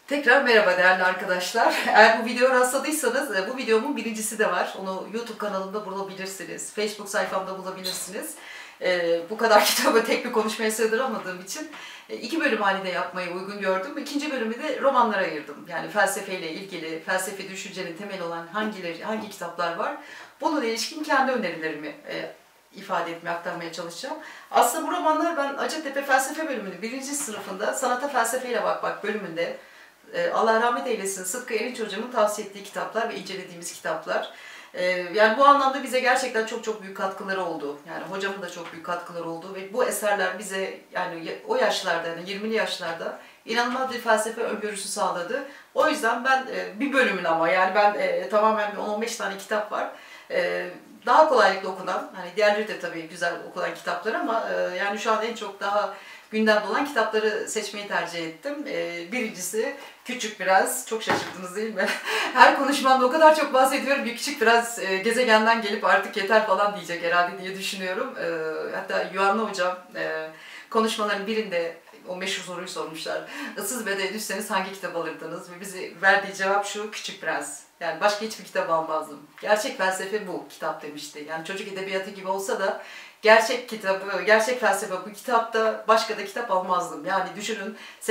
Tekrar merhaba değerli arkadaşlar. Eğer bu videoya rastladıysanız bu videomun birincisi de var. Onu YouTube kanalımda bulabilirsiniz. Facebook sayfamda bulabilirsiniz. Bu kadar kitabı tek bir konuşmaya sığdıramadığım için iki bölüm halinde yapmayı uygun gördüm. İkinci bölümü de romanlara ayırdım. Yani felsefeyle ilgili, felsefi düşüncenin temeli olan hangi kitaplar var? Bununla ilişkin kendi önerilerimi ifade etmeye, aktarmaya çalışacağım. Aslında bu romanlar ben Hacettepe Felsefe bölümünün birinci sınıfında Sanata Felsefeyle Bak bölümünde Allah rahmet eylesin Sıtkı Erinç hocamın tavsiye ettiği kitaplar ve incelediğimiz kitaplar. Yani bu anlamda bize gerçekten çok büyük katkıları oldu. Yani hocamın da çok büyük katkıları oldu ve bu eserler bize yani o yaşlarda, yani 20'li yaşlarda inanılmaz bir felsefe öngörüsü sağladı. O yüzden ben bir bölümün ama yani ben tamamen bir 10-15 tane kitap var. Daha kolaylıkla okunan, hani diğerleri de tabii güzel okunan kitaplar ama yani şu an en çok daha gündemde olan kitapları seçmeyi tercih ettim. Birincisi Küçük Prens. Çok şaşırdınız değil mi? Her konuşmamda o kadar çok bahsediyorum ki Küçük Prens gezegenden gelip artık yeter falan diyecek herhalde diye düşünüyorum. Hatta Yuanna hocam konuşmaların birinde o meşhur soruyu sormuşlar. Issız bir adaya düşseniz hangi kitap alırdınız? Ve bize verdiği cevap şu: Küçük Prens. Yani başka hiçbir kitap almazdım. Gerçek felsefe bu kitap demişti. Yani çocuk edebiyatı gibi olsa da gerçek kitabı, gerçek felsefe bu kitapta, başka da kitap almazdım. Yani düşünün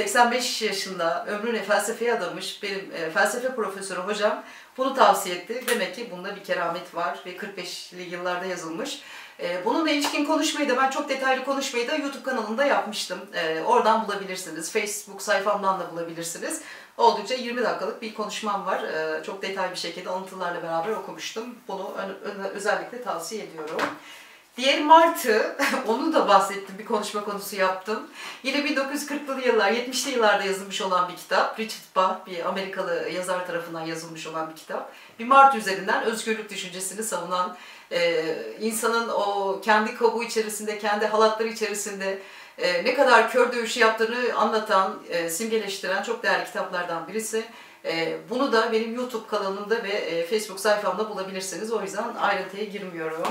85 yaşında ömrüne felsefeye adamış benim felsefe profesörü hocam bunu tavsiye etti. Demek ki bunda bir keramet var ve 45'li yıllarda yazılmış. Bununla ilişkin konuşmayı da ben çok detaylı konuşmayı da YouTube kanalında yapmıştım. Oradan bulabilirsiniz. Facebook sayfamdan da bulabilirsiniz. Oldukça 20 dakikalık bir konuşmam var. Çok detaylı bir şekilde alıntılarla beraber okumuştum. Bunu özellikle tavsiye ediyorum. Diğer Martı, onu da bahsettim, bir konuşma konusu yaptım. Yine 1940'lı yıllar, 70'li yıllarda yazılmış olan bir kitap. Richard Bach, bir Amerikalı yazar tarafından yazılmış olan bir kitap. Bir Martı üzerinden özgürlük düşüncesini savunan, insanın o kendi kabuğu içerisinde, kendi halatları içerisinde ne kadar kör dövüşü yaptığını anlatan, simgeleştiren çok değerli kitaplardan birisi. Bunu da benim YouTube kanalımda ve Facebook sayfamda bulabilirsiniz. O yüzden ayrıntıya girmiyorum.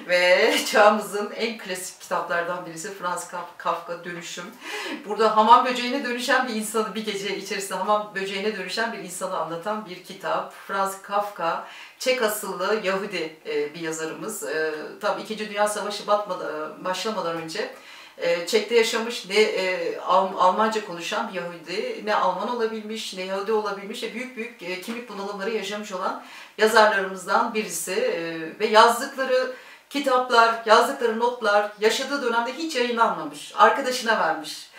Ve çağımızın en klasik kitaplardan birisi Franz Kafka Dönüşüm. Burada hamam böceğine dönüşen bir insanı, bir gece içerisinde hamam böceğine dönüşen bir insanı anlatan bir kitap. Franz Kafka, Çek asıllı Yahudi bir yazarımız. Tabii İkinci Dünya Savaşı başlamadan önce Çek'te yaşamış, ne Almanca konuşan bir Yahudi, ne Alman olabilmiş, ne Yahudi olabilmiş ve büyük kimlik bunalımları yaşamış olan yazarlarımızdan birisi. Ve yazdıkları kitaplar, yazdıkları notlar yaşadığı dönemde hiç yayınlanmamış. Arkadaşına vermiş.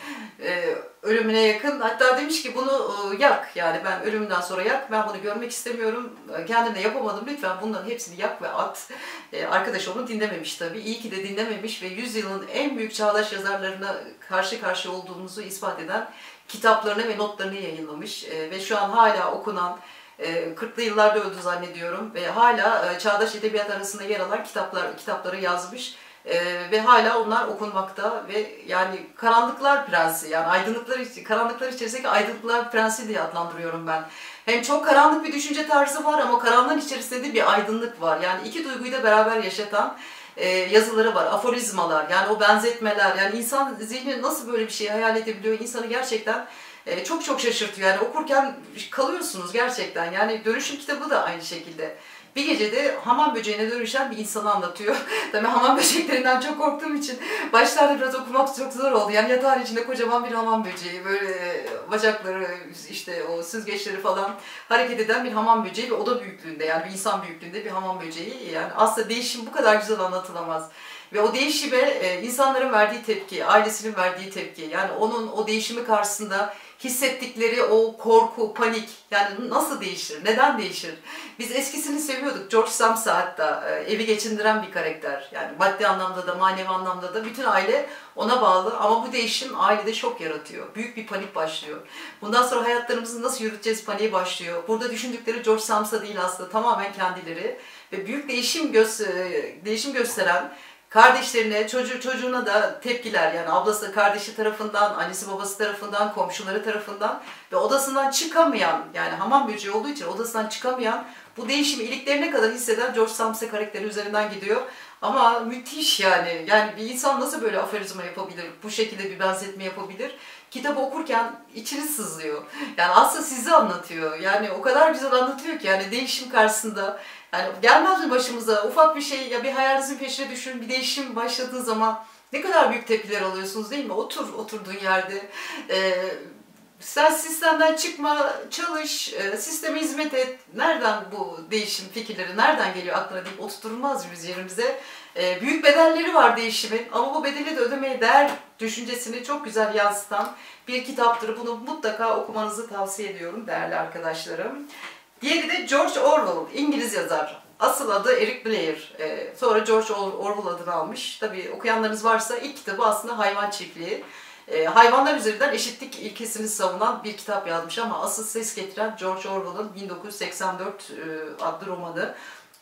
Ölümüne yakın. Hatta demiş ki bunu yak, yani ben ölümünden sonra yak, ben bunu görmek istemiyorum, kendim de yapamadım, lütfen bunların hepsini yak ve at. Arkadaş onu dinlememiş tabii. İyi ki de dinlememiş ve yüzyılın en büyük çağdaş yazarlarına karşı karşıya olduğumuzu ispat eden kitaplarını ve notlarını yayınlamış. Ve şu an hala okunan, 40'lı yıllarda öldü zannediyorum ve hala çağdaş edebiyat arasında yer alan kitapları yazmış. Ve hala onlar okunmakta ve yani karanlıklar prensi, yani karanlıklar içerisindeki aydınlıklar prensi diye adlandırıyorum ben. Hem çok karanlık bir düşünce tarzı var ama karanlığın içerisinde de bir aydınlık var. Yani iki duyguyu da beraber yaşatan yazıları var, aforizmalar, yani o benzetmeler, yani insan zihni nasıl böyle bir şeyi hayal edebiliyor, insanı gerçekten çok şaşırtıyor. Yani okurken kalıyorsunuz gerçekten. Yani Dönüşüm kitabı da aynı şekilde. Bir gecede hamam böceğine dönüşen bir insanı anlatıyor. Tabii hamam böceklerinden çok korktuğum için başlarda biraz okumak çok zor oldu. Yani yatağın içinde kocaman bir hamam böceği, böyle bacakları, işte o süzgeçleri falan hareket eden bir hamam böceği ve oda büyüklüğünde, yani bir insan büyüklüğünde bir hamam böceği. Yani aslında değişim bu kadar güzel anlatılamaz. Ve o değişime insanların verdiği tepki, ailesinin verdiği tepki, yani onun o değişimi karşısında hissettikleri o korku, panik, yani nasıl değişir, neden değişir? Biz eskisini seviyorduk. George Samsa hatta evi geçindiren bir karakter. Yani maddi anlamda da manevi anlamda da bütün aile ona bağlı ama bu değişim ailede şok yaratıyor. Büyük bir panik başlıyor. Bundan sonra hayatlarımızı nasıl yürüteceğiz paniği başlıyor. Burada düşündükleri George Samsa değil aslında, tamamen kendileri ve büyük değişim gösteren kardeşlerine, çocuğuna da tepkiler, yani ablası, kardeşi tarafından, annesi babası tarafından, komşuları tarafından ve odasından çıkamayan, yani hamam böceği olduğu için odasından çıkamayan, bu değişimi iliklerine kadar hisseden George Samsa karakteri üzerinden gidiyor. Ama müthiş yani. Yani bir insan nasıl böyle aforizma yapabilir, bu şekilde bir benzetme yapabilir? kitabı okurken içiniz sızlıyor. Yani aslında sizi anlatıyor. Yani o kadar güzel anlatıyor ki yani değişim karşısında. Yani gelmez mi başımıza ufak bir şey, ya bir hayalinizin peşine düşün, bir değişim başladığı zaman ne kadar büyük tepkiler alıyorsunuz değil mi? Oturduğun yerde. Sen sistemden çıkma, çalış, sisteme hizmet et. Nereden bu değişim fikirleri, nereden geliyor aklına deyip oturtulmaz biz yerimize. Büyük bedelleri var değişimin ama bu bedeli de ödemeye değer düşüncesini çok güzel yansıtan bir kitaptır. Bunu mutlaka okumanızı tavsiye ediyorum değerli arkadaşlarım. Diğeri de George Orwell, İngiliz yazar. Asıl adı Eric Blair. Sonra George Orwell adını almış. Tabii okuyanlarınız varsa ilk kitabı aslında Hayvan Çiftliği. Hayvanlar üzerinden eşitlik ilkesini savunan bir kitap yazmış ama asıl ses getiren George Orwell'ın 1984 adlı romanı.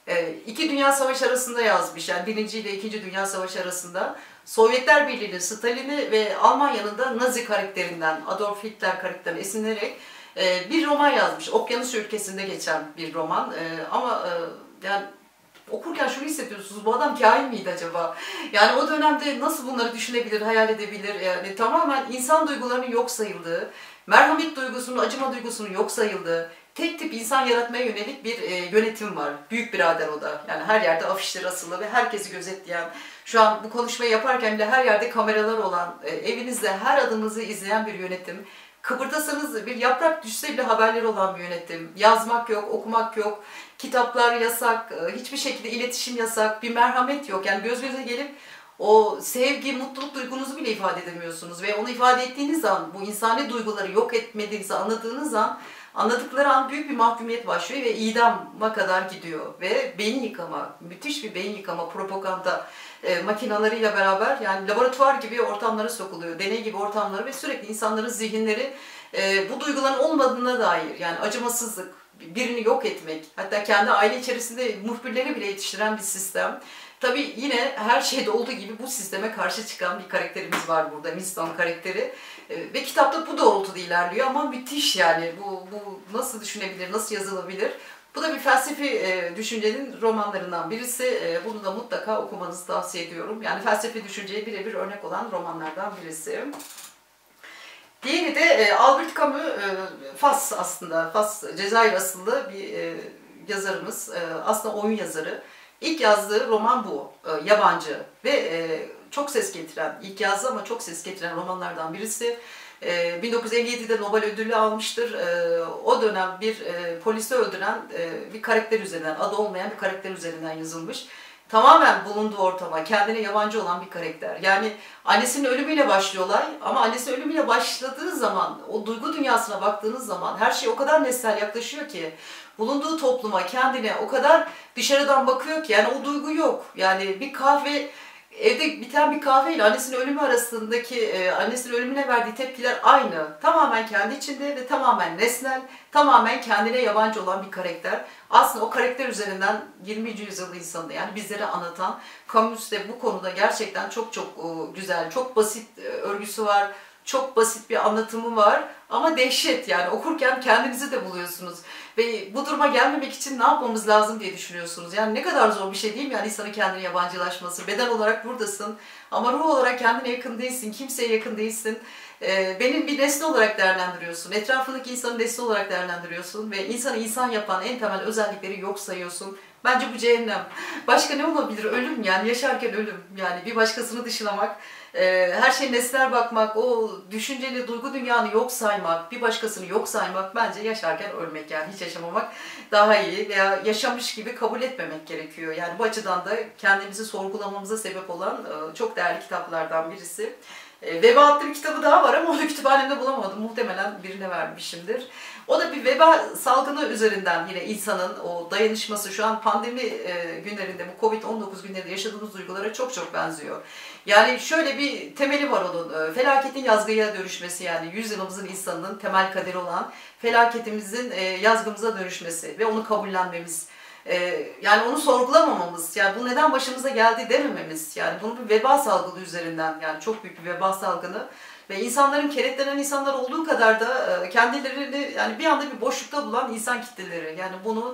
İki Dünya Savaşı arasında yazmış, yani Birinci ile İkinci Dünya Savaşı arasında Sovyetler Birliği'nin Stalin'i ve Almanya'nın da Nazi karakterinden, Adolf Hitler karakterinden esinlenerek bir roman yazmış. Okyanus ülkesinde geçen bir roman ama yani okurken şunu hissediyorsunuz, bu adam kahin miydi acaba? Yani o dönemde nasıl bunları düşünebilir, hayal edebilir? Yani tamamen insan duygularının yok sayıldığı, merhamet duygusunun, acıma duygusunun yok sayıldığı, tek tip insan yaratmaya yönelik bir yönetim var. Büyük birader o da. Yani her yerde afişler asılı ve herkesi gözetleyen, şu an bu konuşmayı yaparken bile her yerde kameralar olan, evinizde her adımınızı izleyen bir yönetim. Kıpırdasanız bir yaprak düşse bile haberleri olan bir yönetim. Yazmak yok, okumak yok, kitaplar yasak, hiçbir şekilde iletişim yasak, bir merhamet yok. Yani göz göze gelip o sevgi, mutluluk duygunuzu bile ifade edemiyorsunuz. Ve onu ifade ettiğiniz an, bu insani duyguları yok etmediğinizi anladığınız an, anladıkları an büyük bir mahkumiyet başlıyor ve idama kadar gidiyor. Ve beyin yıkama, müthiş bir beyin yıkama, propaganda makinalarıyla beraber yani laboratuvar gibi ortamlara sokuluyor, deney gibi ortamlara ve sürekli insanların zihinleri bu duyguların olmadığına dair, yani acımasızlık, birini yok etmek, hatta kendi aile içerisinde muhbirleri bile yetiştiren bir sistem. Tabii yine her şeyde olduğu gibi bu sisteme karşı çıkan bir karakterimiz var burada, Winston karakteri. Ve kitapta bu doğrultuda ilerliyor ama müthiş yani, bu nasıl düşünebilir, nasıl yazılabilir? Bu da bir felsefi düşüncenin romanlarından birisi. Bunu da mutlaka okumanızı tavsiye ediyorum. Yani felsefi düşünceye birebir örnek olan romanlardan birisi. Diğeri de Albert Camus, Fas aslında, Fas, Cezayir asıllı bir yazarımız. Aslında oyun yazarı. İlk yazdığı roman bu, yabancı ve çok ses getiren, ilk yazdı ama çok ses getiren romanlardan birisi. 1957'de Nobel ödülü almıştır. O dönem bir polisi öldüren bir karakter üzerinden, adı olmayan bir karakter üzerinden yazılmış. Tamamen bulunduğu ortama, kendine yabancı olan bir karakter. Yani annesinin ölümüyle başlıyor olay ama annesinin ölümüyle başladığı zaman, o duygu dünyasına baktığınız zaman her şey o kadar nesnel yaklaşıyor ki, bulunduğu topluma, kendine o kadar dışarıdan bakıyor ki, yani o duygu yok. Yani bir kahve, evde biten bir kahve ile annesinin ölümü arasındaki, annesinin ölümüne verdiği tepkiler aynı. Tamamen kendi içinde ve tamamen nesnel, tamamen kendine yabancı olan bir karakter. Aslında o karakter üzerinden 20. yüzyıl insanı, yani bizlere anlatan, Camus de bu konuda gerçekten çok güzel, çok basit örgüsü var, çok basit bir anlatımı var ama dehşet, yani okurken kendinizi de buluyorsunuz. Ve bu duruma gelmemek için ne yapmamız lazım diye düşünüyorsunuz. Yani ne kadar zor bir şey değil mi? Yani insanın kendine yabancılaşması. Beden olarak buradasın ama ruh olarak kendine yakın değilsin, kimseye yakın değilsin. Benim bir nesne olarak değerlendiriyorsun. Etrafındaki insanı nesne olarak değerlendiriyorsun ve insanı insan yapan en temel özellikleri yok sayıyorsun. Bence bu cehennem. Başka ne olabilir? Ölüm, yani yaşarken ölüm. Yani bir başkasını dışlamak, her şeye nesnel bakmak, o düşünceli duygu dünyanı yok saymak, bir başkasını yok saymak, bence yaşarken ölmek, yani hiç yaşamamak daha iyi veya yaşamış gibi kabul etmemek gerekiyor. Yani bu açıdan da kendimizi sorgulamamıza sebep olan çok değerli kitaplardan birisi. Veba adlı bir kitabı daha var ama onu kütüphanemde bulamadım. Muhtemelen birine vermişimdir. O da bir veba salgını üzerinden yine insanın o dayanışması, şu an pandemi günlerinde, bu Covid-19 günlerinde yaşadığımız duygulara çok benziyor. Yani şöyle bir temeli var onun, felaketin yazgıya dönüşmesi, yani yüzyılımızın insanının temel kaderi olan felaketimizin yazgımıza dönüşmesi ve onu kabullenmemiz. Yani onu sorgulamamamız, yani bu neden başımıza geldi demememiz, yani bunu bir veba salgını üzerinden, yani çok büyük bir veba salgını ve insanların, kenetlenen insanlar olduğu kadar da kendilerini yani bir anda bir boşlukta bulan insan kitleleri, yani bunu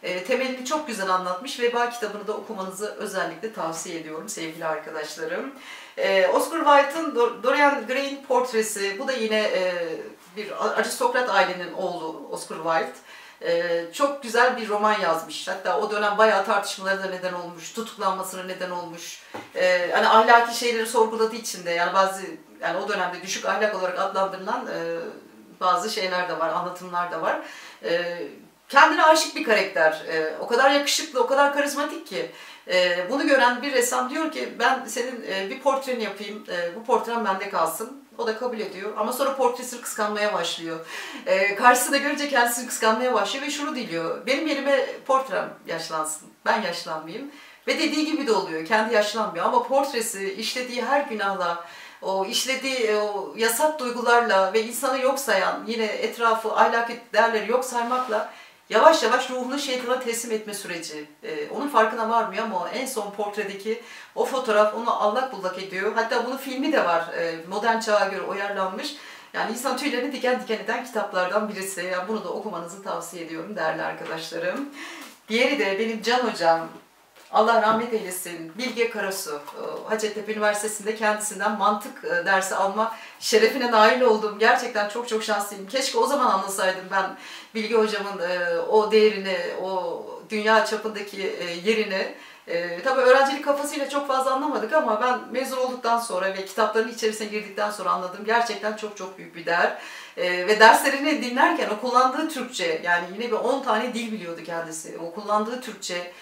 Temelini çok güzel anlatmış. Veba kitabını da okumanızı özellikle tavsiye ediyorum sevgili arkadaşlarım. Oscar Wilde'ın Dorian Gray'in Portresi, bu da yine bir aristokrat ailenin oğlu Oscar Wilde. Çok güzel bir roman yazmış. Hatta o dönem bayağı tartışmalara da neden olmuş, tutuklanmasına neden olmuş. Hani ahlaki şeyleri sorguladığı için de yani yani o dönemde düşük ahlak olarak adlandırılan bazı şeyler de var, anlatımlar da var. Kendine aşık bir karakter. O kadar yakışıklı, o kadar karizmatik ki. Bunu gören bir ressam diyor ki ben senin bir portreni yapayım, bu portren bende kalsın. O da kabul ediyor ama sonra portresini kıskanmaya başlıyor. Karşısında görünce kendisini kıskanmaya başlıyor ve şunu diliyor. Benim yerime portrem yaşlansın, ben yaşlanmayayım. Ve dediği gibi de oluyor, kendi yaşlanmıyor ama portresi işlediği her günahla, o işlediği o yasak duygularla ve insanı yok sayan, yine etrafı, ahlaki değerleri yok saymakla yavaş yavaş ruhunu şeytana teslim etme süreci. Onun farkına varmıyor ama en son portredeki o fotoğraf onu allak bullak ediyor. Hatta bunun filmi de var. Modern çağa göre uyarlanmış. Yani insan tüylerini diken diken eden kitaplardan birisi. Yani bunu da okumanızı tavsiye ediyorum değerli arkadaşlarım. Diğeri de benim can hocam. Allah rahmet eylesin. Bilge Karasu. Hacettepe Üniversitesi'nde kendisinden mantık dersi alma şerefine nail oldum. Gerçekten çok çok şanslıyım. Keşke o zaman anlasaydım ben Bilge hocamın o değerini, o dünya çapındaki yerini. Tabii öğrencilik kafasıyla çok fazla anlamadık ama ben mezun olduktan sonra ve kitapların içerisine girdikten sonra anladım. Gerçekten çok çok büyük bir değer. Ve derslerini dinlerken o kullandığı Türkçe, yani yine bir 10 tane dil biliyordu kendisi. O kullandığı Türkçe,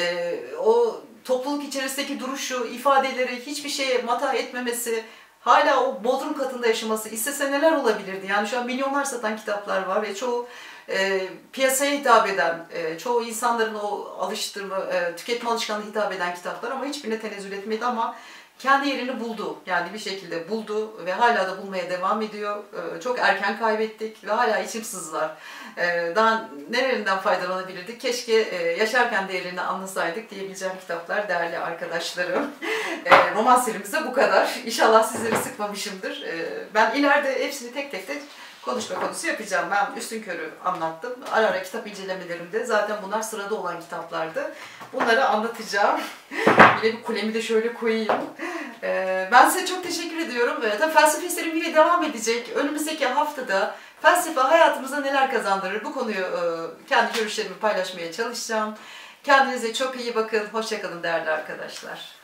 o topluluk içerisindeki duruşu, ifadeleri, hiçbir şeye mata etmemesi, hala o bodrum katında yaşaması, istese neler olabilirdi? Yani şu an milyonlar satan kitaplar var ve çoğu piyasaya hitap eden, çoğu insanların o tüketme alışkanlığına hitap eden kitaplar ama hiçbirine tenezzül etmedi ama kendi yerini buldu. Yani bir şekilde buldu ve hala da bulmaya devam ediyor. Çok erken kaybettik ve hala içim sızlar. Daha nerelerinden faydalanabilirdik? Keşke yaşarken değerini anlasaydık diyebileceğim kitaplar değerli arkadaşlarım. Roman serimizde bu kadar. İnşallah sizleri sıkmamışımdır. Ben ileride hepsini tek tek de konuşma konusu yapacağım. Ben üstünkörü anlattım. Ara ara kitap incelemelerimde zaten bunlar sırada olan kitaplardı. Bunları anlatacağım. Yine bir kulemi de şöyle koyayım. Ben size çok teşekkür ediyorum. Tabii felsefe serim yine devam edecek. Önümüzdeki haftada felsefe hayatımıza neler kazandırır? Bu konuyu kendi görüşlerimi paylaşmaya çalışacağım. Kendinize çok iyi bakın. Hoşça kalın değerli arkadaşlar.